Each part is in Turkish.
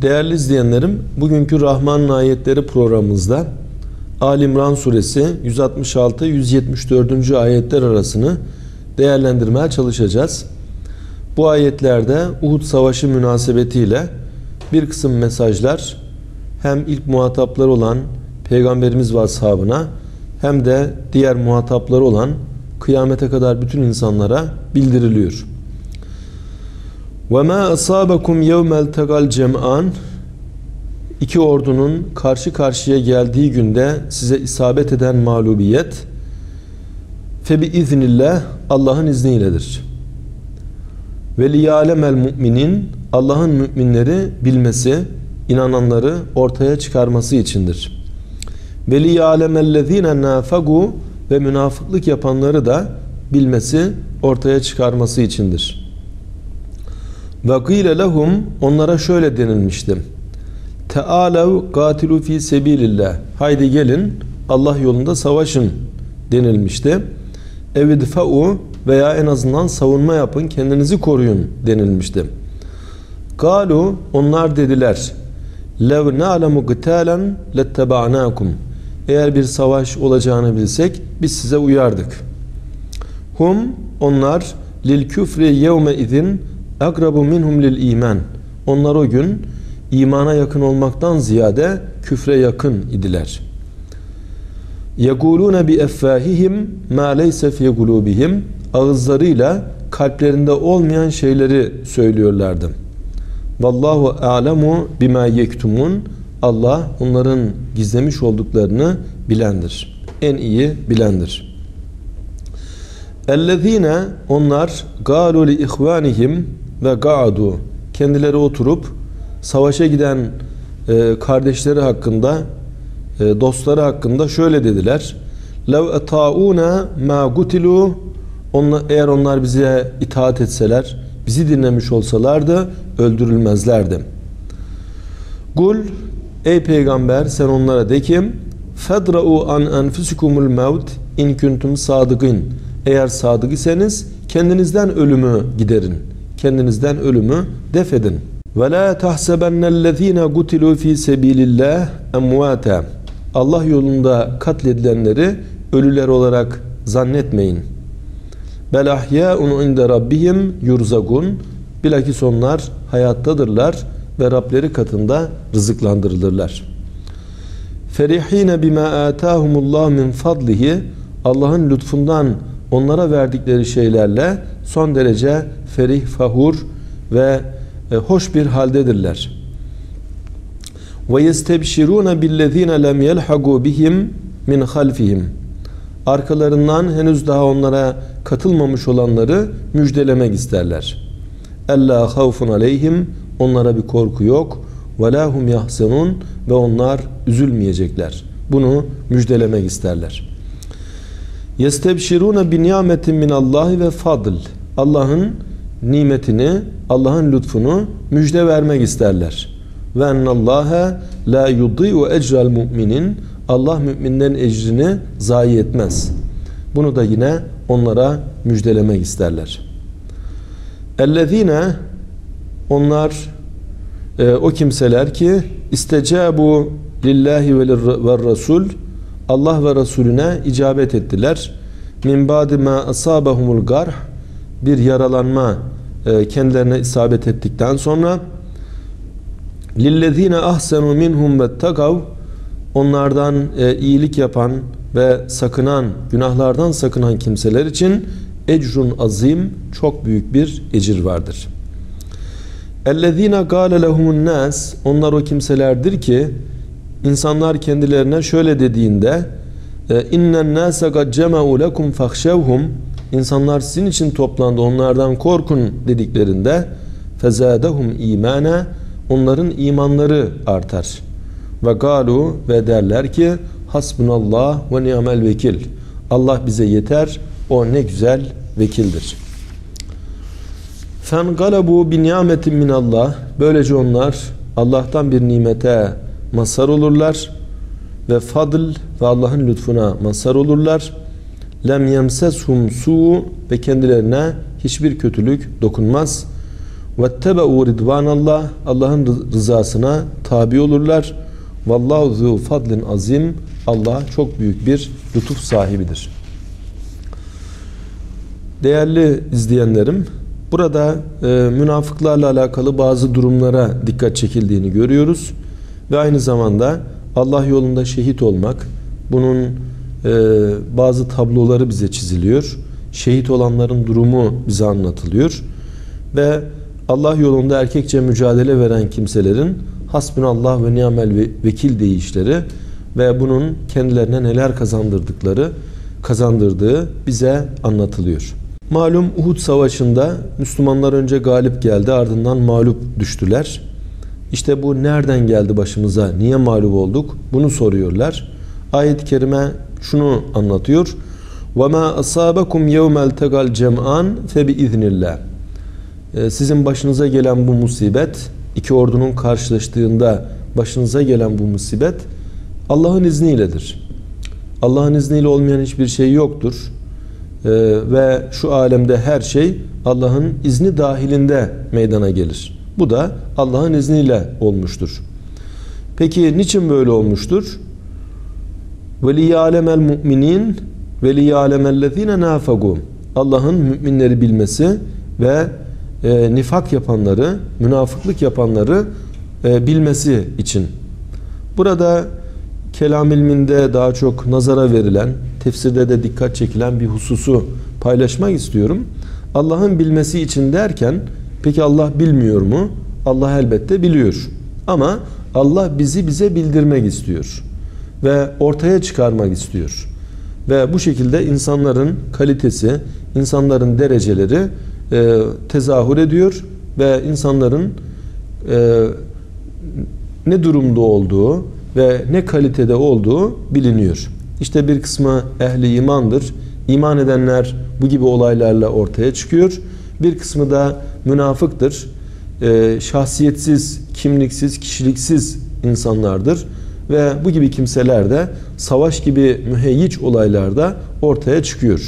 Değerli izleyenlerim, bugünkü Rahman'ın ayetleri programımızda Ali İmran suresi 166-174. ayetler arasını değerlendirmeye çalışacağız. Bu ayetlerde Uhud Savaşı münasebetiyle bir kısım mesajlar hem ilk muhatapları olan Peygamberimiz ve ashabına hem de diğer muhatapları olan kıyamete kadar bütün insanlara bildiriliyor. وَمَا أَصَابَكُمْ يَوْمَ الْتَقَى الْجَمْعَانِ İki ordunun karşı karşıya geldiği günde size isabet eden mağlubiyet فَبِإِذْنِ Allah'ın izniyledir. وَلِيَعْلَمَ الْمُؤْمِنِينَ Allah'ın müminleri bilmesi, inananları ortaya çıkarması içindir. وَلِيَعْلَمَ الَّذ۪ينَ نَافَقُوا Ve münafıklık yapanları da bilmesi, ortaya çıkarması içindir. وَقِيلَ لَهُمْ Onlara şöyle denilmişti. تَعَالَوْ قَاتِلُوا ف۪ي سَب۪يلِ اللّٰهِ Haydi gelin Allah yolunda savaşın denilmişti. اَوِدْفَعُوا Veya en azından savunma yapın, kendinizi koruyun denilmişti. قَالُوا Onlar dediler. لَوْ نَعْلَمُ قِتَالًا لَتَّبَعْنَاكُمْ Eğer bir savaş olacağını bilsek biz size uyardık. Hum Onlar lil küfri yevme izin akrabu minhum lil iman. Onlar o gün imana yakın olmaktan ziyade küfre yakın idiler. Yekulune bi effahihim ma leyse fi kulubihim. Ağızlarıyla kalplerinde olmayan şeyleri söylüyorlardı. Vallahu a'lemu bima yektumun. Allah onların gizlemiş olduklarını bilendir. En iyi bilendir. Ellezine onlar galu li ihvanihim ve ga'adu kendileri oturup savaşa giden kardeşleri hakkında, dostları hakkında şöyle dediler. Lev eta'una ma gutilu eğer onlar bize itaat etseler, bizi dinlemiş olsalardı öldürülmezlerdi. Kul ey peygamber sen onlara de ki fedra'u an enfusikumul mevt in kuntum sadıkın. Eğer sadık iseniz kendinizden ölümü giderin. Kendinizden ölümü defedin. Ve la tahsebennellezine gutilu fi sebilillah emvata. Allah yolunda katledilenleri ölüler olarak zannetmeyin. Bel ahya'un inde rabbihim yurzakun. Bilakis onlar hayattadırlar ve Rableri katında rızıklandırılırlar. Ferihine bima atahumullah min fadlihi. Allah'ın lütfundan onlara verdikleri şeylerle son derece ferih, fahur ve hoş bir haldedirler. Ve yestebşirune billezine lem yelhagu bihim min halfihim. Arkalarından henüz daha onlara katılmamış olanları müjdelemek isterler. Ella havfun aleyhim onlara bir korku yok. Ve lahum yahzenun ve onlar üzülmeyecekler. Bunu müjdelemek isterler. Yestebşirune bi nimetin min Allah ve fadl. Allah'ın nimetini, Allah'ın lütfunu müjde vermek isterler. Ve ennallaha la yudî'u ecral mu'minin. Allah müminlerin ecrini zayi etmez. Bunu da yine onlara müjdelemek isterler. Ellezine onlar o kimseler ki istecabu lillahi ve rasul Allah ve Resulüne icabet ettiler. Min ba'di ma asabahumul garh bir yaralanma kendilerine isabet ettikten sonra lillezine ahsenu minhum vettakav onlardan iyilik yapan ve sakınan, günahlardan sakınan kimseler için ecrun azim çok büyük bir ecir vardır. Ellezine gâle lehumun nas onlar o kimselerdir ki insanlar kendilerine şöyle dediğinde innen nase kad cema'u lekum fakhşevhum insanlar sizin için toplandı onlardan korkun dediklerinde fezâdehum imana onların imanları artar. Ve galu ve derler ki hasbunallah ve ni'mel vekil. Allah bize yeter. O ne güzel vekildir. Fengalebu bi ni'metin min Allah. Böylece onlar Allah'tan bir nimete mazhar olurlar ve fadl ve Allah'ın lütfuna mazhar olurlar. Lem yemseshum su ve kendilerine hiçbir kötülük dokunmaz. وَاتَّبَعُوا رِضْوَانَ اللّٰهِ Allah'ın rızasına tabi olurlar. وَاللّٰهُ ذُو فَضْلٍ azim. Allah çok büyük bir lütuf sahibidir. Değerli izleyenlerim, burada münafıklarla alakalı bazı durumlara dikkat çekildiğini görüyoruz. Ve aynı zamanda Allah yolunda şehit olmak, bunun bazı tabloları bize çiziliyor. Şehit olanların durumu bize anlatılıyor. Ve Allah yolunda erkekçe mücadele veren kimselerin hasbunallah ve ni'mel vekil deyişleri ve bunun kendilerine neler kazandırdığı bize anlatılıyor. Malum Uhud Savaşı'nda Müslümanlar önce galip geldi, ardından mağlup düştüler. İşte bu nereden geldi başımıza, niye mağlup olduk? Bunu soruyorlar. Ayet-i kerime şunu anlatıyor. وَمَا أَصَابَكُمْ يَوْمَ الْتَقَى الْجَمْعَانِ فَبِإِذْنِ اللّٰهِ Sizin başınıza gelen bu musibet, iki ordunun karşılaştığında başınıza gelen bu musibet Allah'ın izniyledir. Allah'ın izniyle olmayan hiçbir şey yoktur. Ve şu alemde her şey Allah'ın izni dahilinde meydana gelir. Bu da Allah'ın izniyle olmuştur. Peki niçin böyle olmuştur? وَلِيَعْلَمَ الْمُؤْمِنِينَ وَلِيَعْلَمَ الَّذ۪ينَ نَافَقُوا Allah'ın müminleri bilmesi ve nifak yapanları, münafıklık yapanları bilmesi için. Burada kelam ilminde daha çok nazara verilen, tefsirde de dikkat çekilen bir hususu paylaşmak istiyorum. Allah'ın bilmesi için derken, peki Allah bilmiyor mu? Allah elbette biliyor. Ama Allah bize bildirmek istiyor. Ve ortaya çıkarmak istiyor. Ve bu şekilde insanların kalitesi, insanların dereceleri tezahür ediyor. Ve insanların ne durumda olduğu ve ne kalitede olduğu biliniyor. İşte bir kısmı ehli imandır. İman edenler bu gibi olaylarla ortaya çıkıyor. Bir kısmı da münafıktır. Şahsiyetsiz, kimliksiz, kişiliksiz insanlardır. Ve bu gibi kimseler de savaş gibi müheyyic olaylarda ortaya çıkıyor.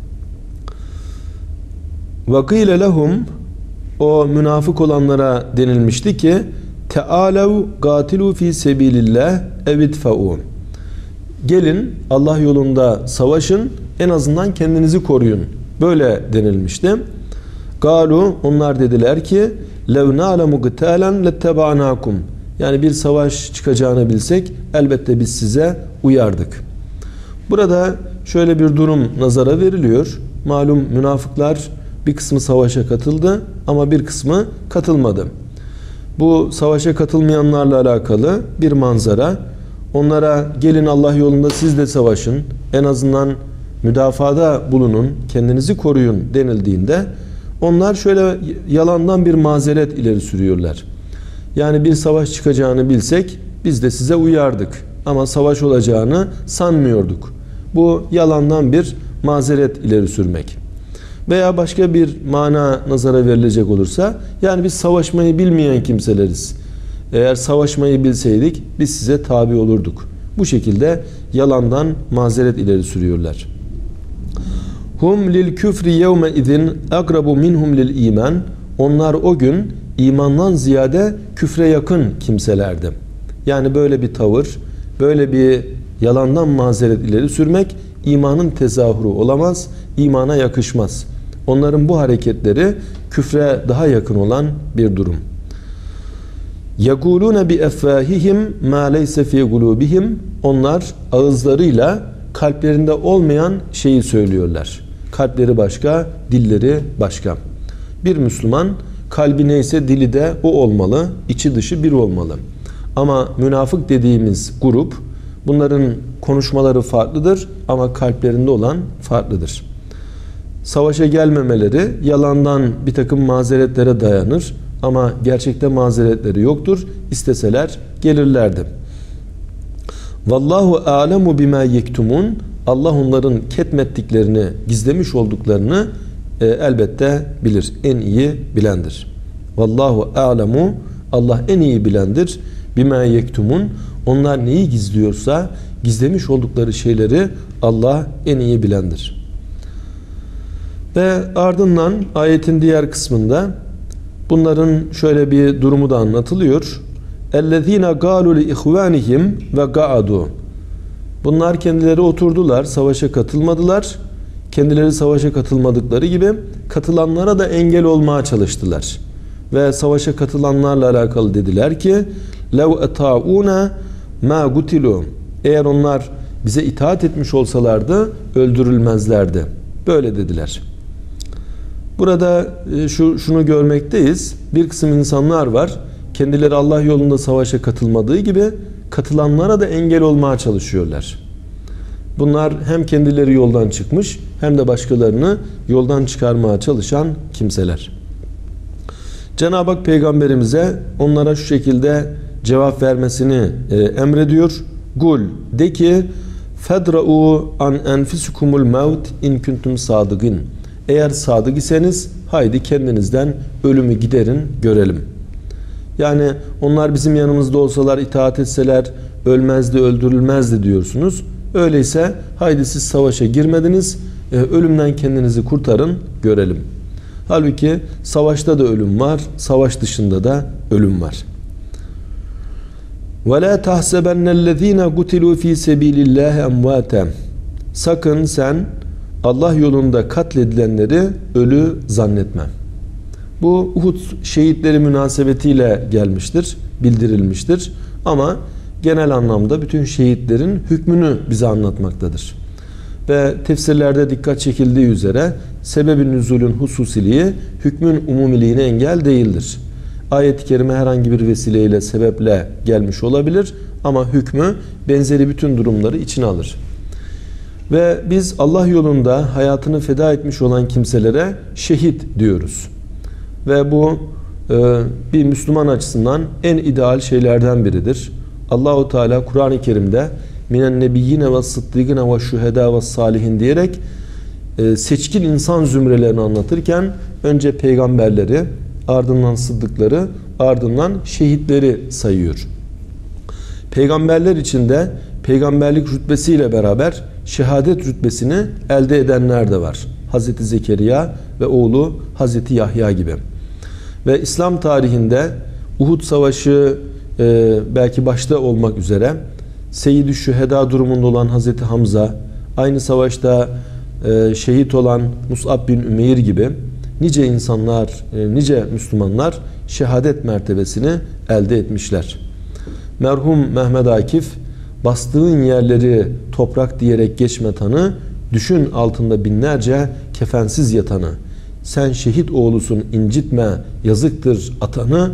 وَقِيلَ لَهُمْ O münafık olanlara denilmişti ki تَعَالَوْ قَاتِلُوا ف۪ي سَب۪يلِ اللّٰهِ اَوِدْفَعُونَ Gelin Allah yolunda savaşın, en azından kendinizi koruyun. Böyle denilmişti. Galu onlar dediler ki lev na'lemu qitalan lettaba'nakum yani bir savaş çıkacağını bilsek elbette biz size uyardık. Burada şöyle bir durum nazara veriliyor. Malum münafıklar bir kısmı savaşa katıldı ama bir kısmı katılmadı. Bu savaşa katılmayanlarla alakalı bir manzara. Onlara gelin Allah yolunda siz de savaşın, en azından müdafada bulunun, kendinizi koruyun denildiğinde onlar şöyle yalandan bir mazeret ileri sürüyorlar. Yani bir savaş çıkacağını bilsek biz de size uyardık ama savaş olacağını sanmıyorduk. Bu yalandan bir mazeret ileri sürmek. Veya başka bir mana nazara verilecek olursa yani biz savaşmayı bilmeyen kimseleriz. Eğer savaşmayı bilseydik biz size tabi olurduk. Bu şekilde yalandan mazeret ileri sürüyorlar. Hum lil küfri yevme izin akrabu minhum lil iman. Onlar o gün imandan ziyade küfre yakın kimselerdi. Yani böyle bir tavır, böyle bir yalandan mazeret ileri sürmek imanın tezahürü olamaz, imana yakışmaz. Onların bu hareketleri küfre daha yakın olan bir durum. يَقُولُونَ بِأَفْوَاهِهِمْ مَا لَيْسَ فِي قُلُوبِهِمْ Onlar ağızlarıyla kalplerinde olmayan şeyi söylüyorlar. Kalpleri başka, dilleri başka. Bir Müslüman kalbi neyse dili de o olmalı, içi dışı bir olmalı. Ama münafık dediğimiz grup, bunların konuşmaları farklıdır ama kalplerinde olan farklıdır. Savaşa gelmemeleri yalandan bir takım mazeretlere dayanır ama gerçekte mazeretleri yoktur. İsteseler gelirlerdi. Vallahu a'lemu bima yektumun. Allah onların ketmettiklerini, gizlemiş olduklarını elbette bilir. En iyi bilendir. Vallahu a'lemu. Allah en iyi bilendir. Bima yektumun. Onlar neyi gizliyorsa gizlemiş oldukları şeyleri Allah en iyi bilendir. Ve ardından ayetin diğer kısmında Bunların şöyle bir durumu da anlatılıyor. اَلَّذ۪ينَ قَالُوا لِإِخْوَانِهِمْ وَقَعَدُوا Bunlar kendileri oturdular, savaşa katılmadılar. Kendileri savaşa katılmadıkları gibi katılanlara da engel olmaya çalıştılar. Ve savaşa katılanlarla alakalı dediler ki لَوْ اَتَاعُونَ مَا قُتِلُوا Eğer onlar bize itaat etmiş olsalardı öldürülmezlerdi. Böyle dediler. Burada şunu görmekteyiz. Bir kısım insanlar var. Kendileri Allah yolunda savaşa katılmadığı gibi katılanlara da engel olmaya çalışıyorlar. Bunlar hem kendileri yoldan çıkmış hem de başkalarını yoldan çıkarmaya çalışan kimseler. Cenab-ı Hak peygamberimize onlara şu şekilde cevap vermesini emrediyor. Kul de ki fedra'u an enfisukumul maut in kuntum sadıgın. Eğer sadık iseniz haydi kendinizden ölümü giderin görelim. Yani onlar bizim yanımızda olsalar, itaat etseler ölmezdi, öldürülmezdi diyorsunuz. Öyleyse haydi siz savaşa girmediniz, ölümden kendinizi kurtarın görelim. Halbuki savaşta da ölüm var, savaş dışında da ölüm var. وَلَا تَحْسَبَنَّ الَّذ۪ينَ قُتِلُوا ف۪ي سَب۪يلِ اللّٰهِ اَمْوَاتًا Sakın sen Allah yolunda katledilenleri ölü zannetme. Bu Uhud şehitleri münasebetiyle gelmiştir, bildirilmiştir. Ama genel anlamda bütün şehitlerin hükmünü bize anlatmaktadır. Ve tefsirlerde dikkat çekildiği üzere sebeb-i nüzulün hususiliği hükmün umumiliğine engel değildir. Ayet-i kerime herhangi bir vesileyle, sebeple gelmiş olabilir ama hükmü benzeri bütün durumları içine alır. Ve biz Allah yolunda hayatını feda etmiş olan kimselere şehit diyoruz. Ve bu bir Müslüman açısından en ideal şeylerden biridir. Allahu Teala Kur'an-ı Kerim'de minen nebiyyine ve sıddıkine ve şühedâ ve salihin diyerek seçkin insan zümrelerini anlatırken önce peygamberleri, ardından sıddıkları, ardından şehitleri sayıyor. Peygamberler içinde peygamberlik rütbesiyle beraber şehadet rütbesini elde edenler de var. Hazreti Zekeriya ve oğlu Hazreti Yahya gibi. Ve İslam tarihinde Uhud Savaşı belki başta olmak üzere Seyyid-i Şüheda durumunda olan Hazreti Hamza, aynı savaşta şehit olan Mus'ab bin Ümeyr gibi nice insanlar, nice Müslümanlar şehadet mertebesini elde etmişler. Merhum Mehmet Akif, bastığın yerleri toprak diyerek geçme tanı, düşün altında binlerce kefensiz yatanı. Sen şehit oğlusun incitme, yazıktır atanı,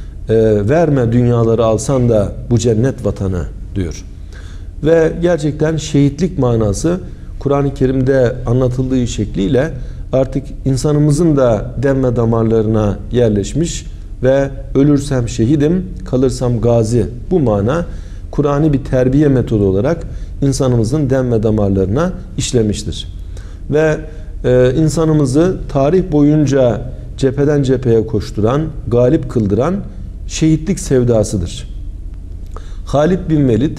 verme dünyaları alsan da bu cennet vatanı diyor. Ve gerçekten şehitlik manası Kur'an-ı Kerim'de anlatıldığı şekliyle artık insanımızın da dem ve damarlarına yerleşmiş ve ölürsem şehidim, kalırsam gazi. Bu mana Kur'an'ı bir terbiye metodu olarak insanımızın dem ve damarlarına işlemiştir. Ve insanımızı tarih boyunca cepheden cepheye koşturan, galip kıldıran şehitlik sevdasıdır. Halid bin Velid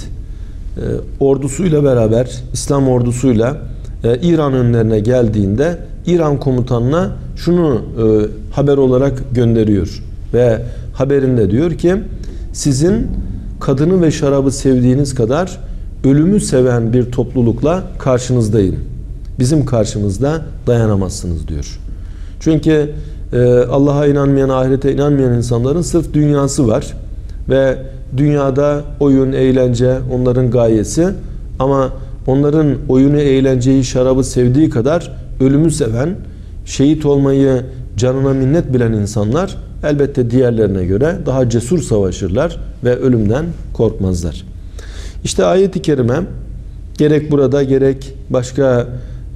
ordusuyla beraber, İslam ordusuyla İran önlerine geldiğinde İran komutanına şunu haber olarak gönderiyor. Ve haberinde diyor ki sizin kadını ve şarabı sevdiğiniz kadar ölümü seven bir toplulukla karşınızdayım. Bizim karşımızda dayanamazsınız diyor. Çünkü Allah'a inanmayan, ahirete inanmayan insanların sırf dünyası var. Ve dünyada oyun, eğlence onların gayesi. Ama onların oyunu, eğlenceyi, şarabı sevdiği kadar ölümü seven, şehit olmayı canına minnet bilen insanlar elbette diğerlerine göre daha cesur savaşırlar ve ölümden korkmazlar. İşte ayet-i kerime gerek burada gerek başka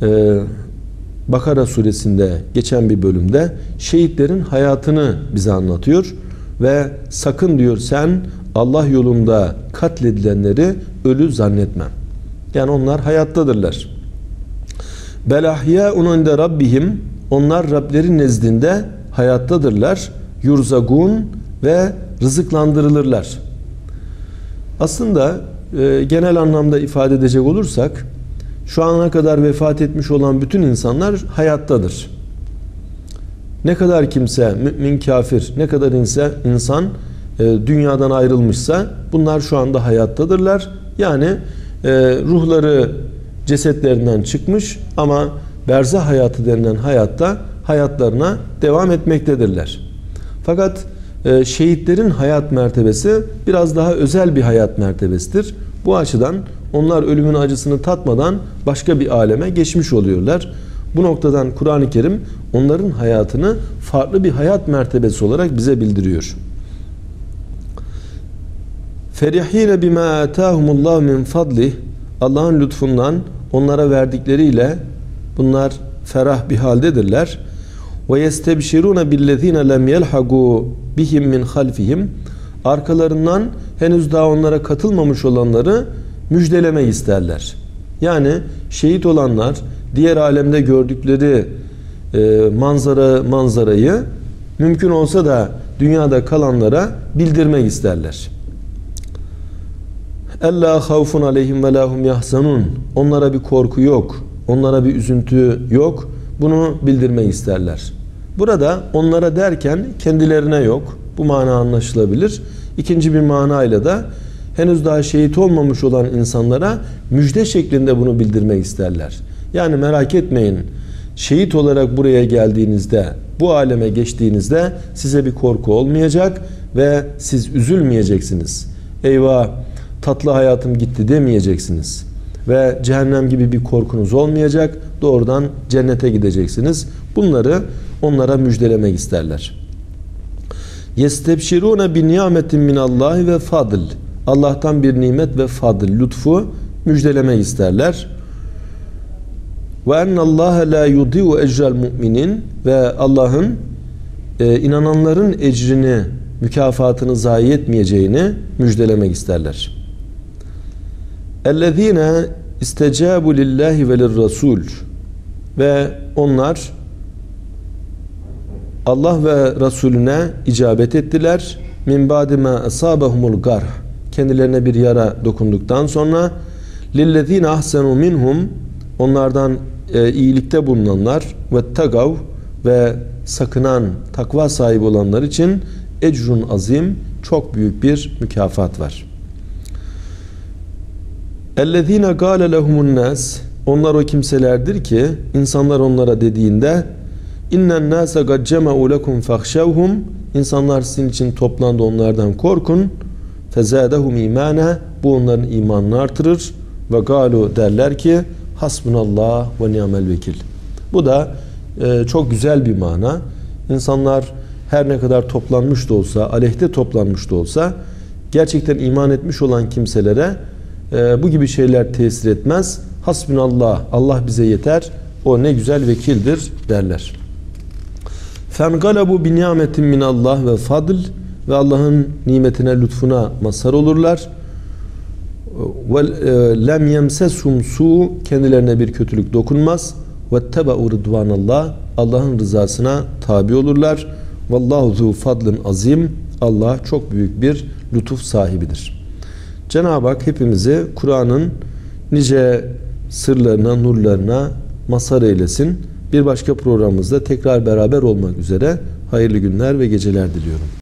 Bakara suresinde geçen bir bölümde şehitlerin hayatını bize anlatıyor ve sakın diyor sen Allah yolunda katledilenleri ölü zannetme. Yani onlar hayattadırlar. Bel ahya'un inde rabbihim, onlar Rableri nezdinde hayattadırlar. Yurzagun ve rızıklandırılırlar. Aslında genel anlamda ifade edecek olursak şu ana kadar vefat etmiş olan bütün insanlar hayattadır. Ne kadar kimse, mümin, kafir, ne kadar insan dünyadan ayrılmışsa bunlar şu anda hayattadırlar. Yani ruhları cesetlerinden çıkmış ama berzah hayatı denilen hayatta hayatlarına devam etmektedirler. Fakat şehitlerin hayat mertebesi biraz daha özel bir hayat mertebesidir. Bu açıdan onlar ölümün acısını tatmadan başka bir aleme geçmiş oluyorlar. Bu noktadan Kur'an-ı Kerim onların hayatını farklı bir hayat mertebesi olarak bize bildiriyor. Ferihine bima atahumullah min fadlih, Allah'ın lütfundan onlara verdikleriyle bunlar ferah bir haldedirler. Ve yestebşiruna billezine lem yelhagu bihim min halfihim, arkalarından henüz daha onlara katılmamış olanları müjdelemek isterler. Yani şehit olanlar diğer alemde gördükleri manzarayı mümkün olsa da dünyada kalanlara bildirmek isterler. Ella havfun aleyhim ve lahum yahzanun. Onlara bir korku yok, onlara bir üzüntü yok. Bunu bildirmek isterler. Burada onlara derken kendilerine yok. Bu mana anlaşılabilir. İkinci bir manayla da henüz daha şehit olmamış olan insanlara müjde şeklinde bunu bildirmek isterler. Yani merak etmeyin, şehit olarak buraya geldiğinizde, bu aleme geçtiğinizde size bir korku olmayacak ve siz üzülmeyeceksiniz. Eyvah, tatlı hayatım gitti demeyeceksiniz. Ve cehennem gibi bir korkunuz olmayacak. Doğrudan cennete gideceksiniz. Bunları onlara müjdelemek isterler. Yestebşirune bi nimetin minallahi ve fadl. Allah'tan bir nimet ve fadl, lütfu müjdelemek isterler. Ve ennallaha la yudiu ecrel mu'minin, ve Allah'ın inananların ecrini, mükafatını zayi etmeyeceğini müjdelemek isterler. Ellezine istecabu lillahi ve lirrasul, ve onlar Allah ve Resulüne icabet ettiler. Min ba'di ma asabahumul garh, kendilerine bir yara dokunduktan sonra lillezine ahsenu minhum, onlardan iyilikte bulunanlar ve tagav, ve sakınan, takva sahibi olanlar için ecrun azim, çok büyük bir mükafat var. Ellezine gâle lehumun nas, onlar o kimselerdir ki insanlar onlara dediğinde innen nase gad cema'u lekum fahşevhum, insanlar sizin için toplandı, onlardan korkun. Fezâdehum imâne, bu onların imanını artırır. Ve gâlu, derler ki hasbunallah ve ni'mel vekil. Bu da çok güzel bir mana. İnsanlar her ne kadar toplanmış da olsa, aleyhte toplanmış da olsa, gerçekten iman etmiş olan kimselere bu gibi şeyler tesir etmez. Hasbunallah, Allah bize yeter, o ne güzel vekildir derler. Fengalabu bi nimetin minallah ve fadl, ve Allah'ın nimetine, lütfuna mazhar olurlar. Ve lem yemseshum su, kendilerine bir kötülük dokunmaz. Ve tebau rıdvanallah, Allah'ın rızasına tabi olurlar. Vallahu zu fadlın azim, Allah çok büyük bir lütuf sahibidir. Cenab-ı Hak hepimizi Kur'an'ın nice sırlarına, nurlarına mazhar eylesin. Bir başka programımızda tekrar beraber olmak üzere hayırlı günler ve geceler diliyorum.